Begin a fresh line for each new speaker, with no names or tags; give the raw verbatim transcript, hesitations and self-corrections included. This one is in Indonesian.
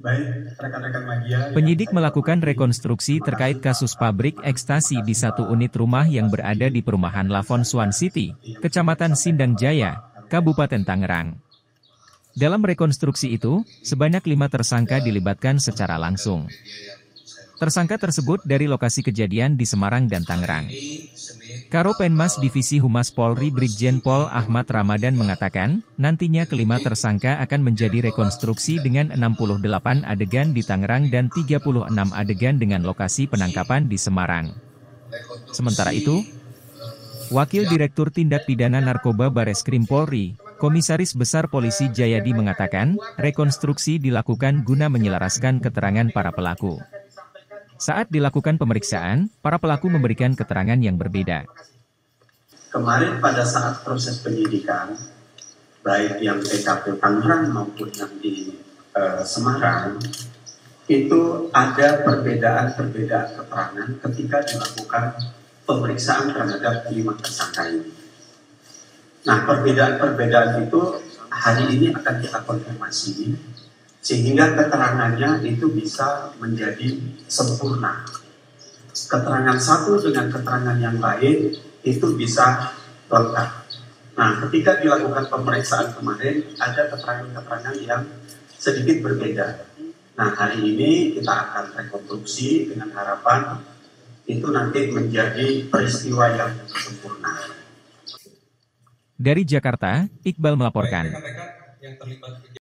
Baik, rekan-rekan media.
Penyidik melakukan rekonstruksi terkait kasus pabrik ekstasi di satu unit rumah yang berada di perumahan Lavon Swan City, Kecamatan Sindang Jaya, Kabupaten Tangerang. Dalam rekonstruksi itu, sebanyak lima tersangka dilibatkan secara langsung. Tersangka tersebut dari lokasi kejadian di Semarang dan Tangerang. Karopenmas Divisi Humas Polri Brigjen Pol Ahmad Ramadan mengatakan, nantinya kelima tersangka akan menjadi rekonstruksi dengan enam puluh delapan adegan di Tangerang dan tiga puluh enam adegan dengan lokasi penangkapan di Semarang. Sementara itu, Wakil Direktur Tindak Pidana Narkoba Bareskrim Polri, Komisaris Besar Polisi Jayadi mengatakan, rekonstruksi dilakukan guna menyelaraskan keterangan para pelaku. Saat dilakukan pemeriksaan, para pelaku memberikan keterangan yang berbeda.
Kemarin pada saat proses penyidikan, baik yang T K P Tangerang maupun yang di uh, Semarang, itu ada perbedaan-perbedaan keterangan ketika dilakukan pemeriksaan terhadap lima tersangka ini. Nah, perbedaan-perbedaan itu hari ini akan kita konfirmasi, sehingga keterangannya itu bisa menjadi sempurna. Keterangan satu dengan keterangan yang lain itu bisa lengkap. Nah, ketika dilakukan pemeriksaan kemarin, ada keterangan-keterangan yang sedikit berbeda. Nah, hari ini kita akan rekonstruksi dengan harapan itu nanti menjadi peristiwa yang sempurna.
Dari Jakarta, Iqbal melaporkan.